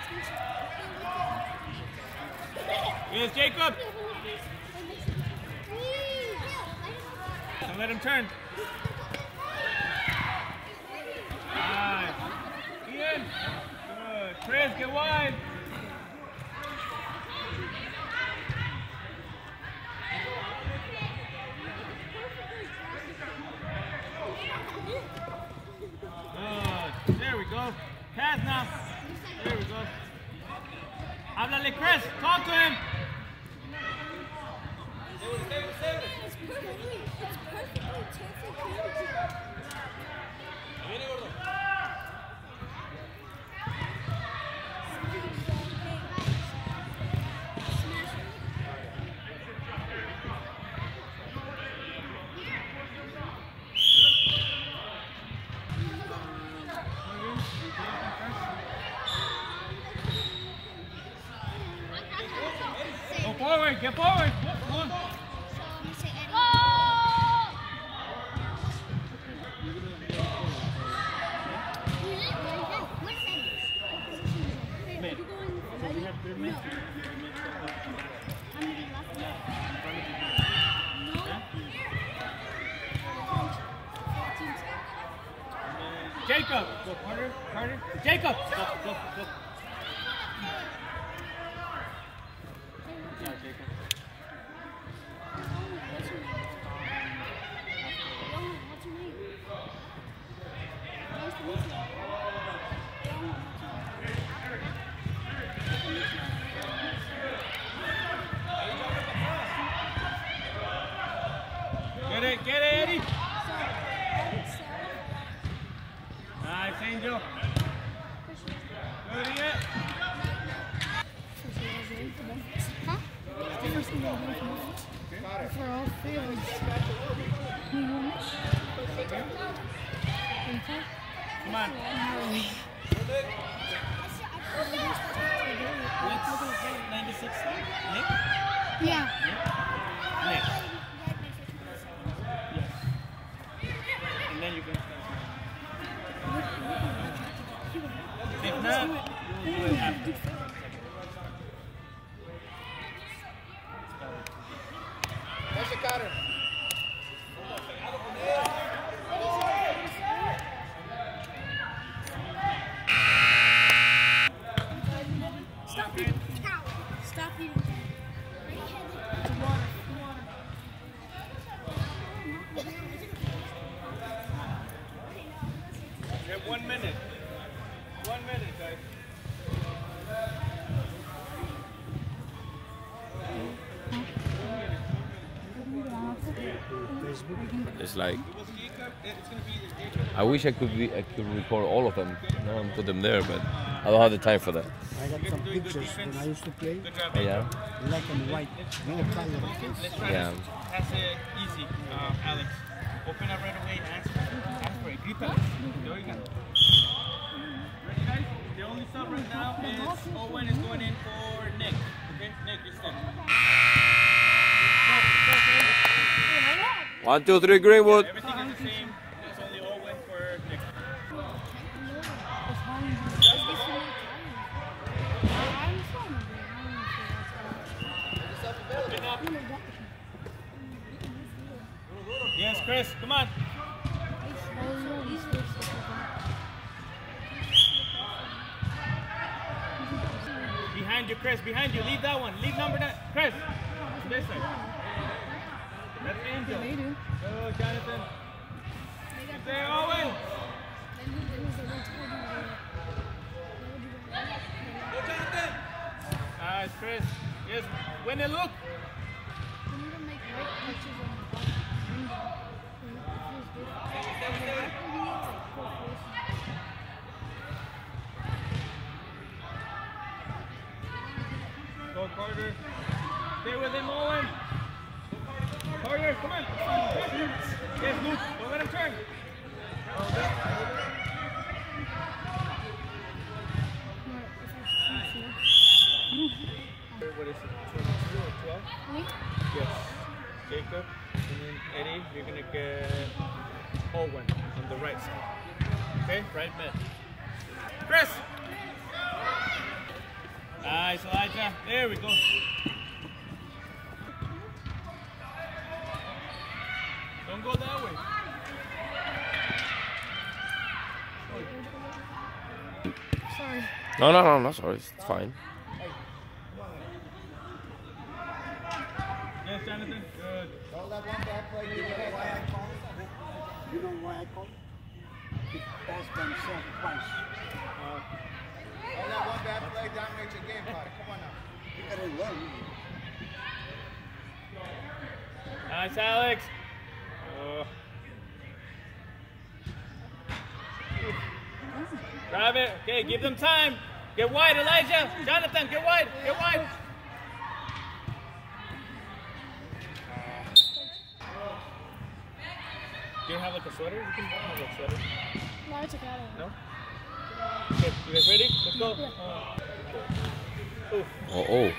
Here's Jacob. Don't let him turn. Nice. Ian. Good. Chris, get wide. Good. There we go. Pass now. There we go. Háblale, Chris. Talk to him. Go forward, get forward. Come on. Jacob, go Carter, Carter. Jacob, go, go, go. Yeah, Jacob. Get it, Eddie. Nice, Angel. Good, Ian. Huh? The first thing I do for all fields. Come on. What's 96? Nick? Yeah. Nick. Yes. And then you can start. If not, we'll do it after. That's a cutter. Stop eating. Stop eating. You have 1 minute. 1 minute, guys. It's like I wish I could record all of them, and put them there, but I don't have the time for that. I got some pictures when I used to play. Yeah. Black and white, no color. Yeah. That's it. Easy, Alex. Open up right away. Ask for it. Grítale. There you go. Ready, guys? The only sub right now is Owen is going in for Nick. Okay, Nick, you're still. 1, 2, 3, Greenwood. Everything is the same. It's only Owen for Nick. Open up. Yes, Chris, come on. Behind you, Chris, behind you. Leave that one. Leave number 9. Chris, to this side. That's Angel. Go, Jonathan. There, Owen. Go, Jonathan. Nice, Chris. Yes, when they look. Go, Carter. Stay with him, Owen. Carter, come on. Yes, Luke. Don't let him turn. What is it? 22 or 12? Yes. Jacob. And then Eddie, you're going to get Owen on the right side. Okay? Right mid. Chris! There we go. Don't go that way. Sorry. No, sorry, it's fine. Yes, Jonathan. Good. Don't let one bad play give you a Why head. I call? You know why I call? He passed himself twice. Don't let one bad play dominate your game, Carter. Come on now. He got it well. Nice, Alex. Drive it. Okay, give them time. Get wide, Elijah. Jonathan, get wide. Get wide. Do you have like a sweater? You can have a sweater. No, I took it out of it. No? Okay, you guys ready? Let's go. Oof. Oh.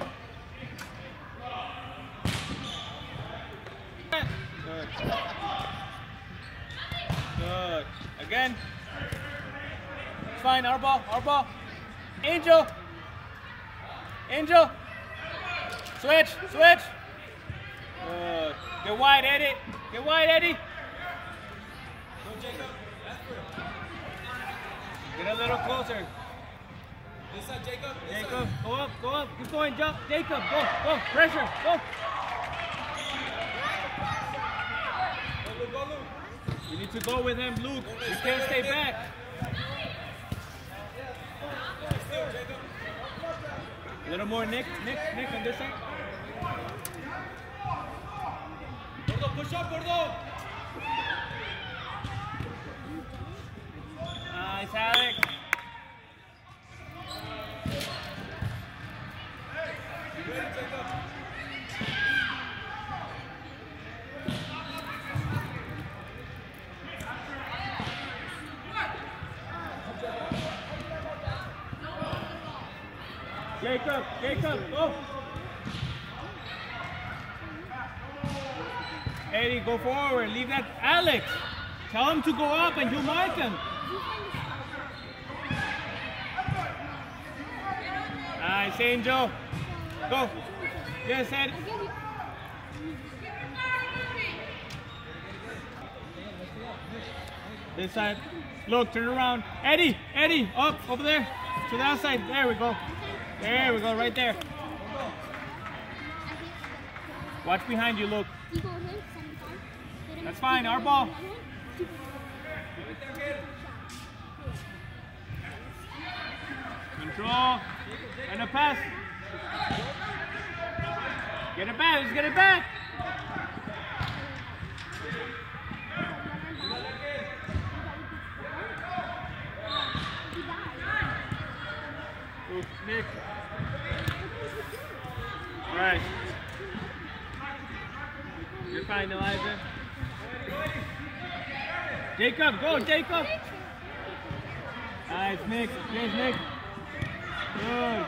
Good. Good. Again. It's fine. Our ball. Our ball. Angel. Angel. Switch. Switch. Good. Get wide, Eddie. Get wide, Eddie. Go, Jacob. Get a little closer. This side, Jacob. Jacob. Go up. Go up. Keep going. Jump. Jacob. Go. Go. Pressure. Go. You need to go with him, Luke. You can't stay back. A little more, Nick. Nick on this side. Gordo, push up, Gordo. Nice, Alex. Jacob, go. Eddie, go forward. Leave that, Alex. Tell him to go up and you mark him. Nice, Angel. Go. Yes, Eddie. This side. Look, turn around. Eddie, up, over there. To the outside. There we go. There we go, right there. Watch behind you, Luke. That's fine, our ball. Control. And a pass. Get it back, let's get it back. Nick. All right. You're fine, Elijah. Jacob, go, Jacob. Nice, Nick. Yes, Nick. Good.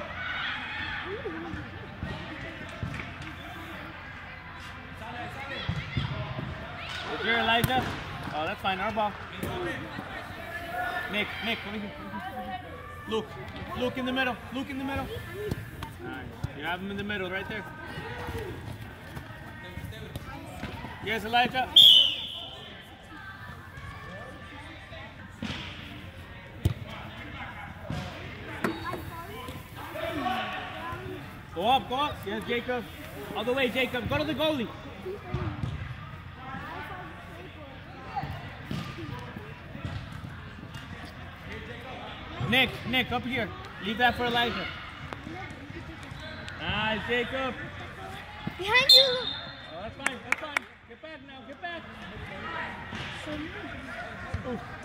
Good here, Elijah. Oh, that's fine. Our ball. Nick, over here. Luke in the middle. Luke in the middle. Nice. You have him in the middle, right there. Yes, Elijah. Go up. Yes, Jacob. All the way, Jacob. Go to the goalie. Nick, up here. Leave that for Elijah. Nice, Jacob. Behind you. Oh, that's fine. Get back now, get back. So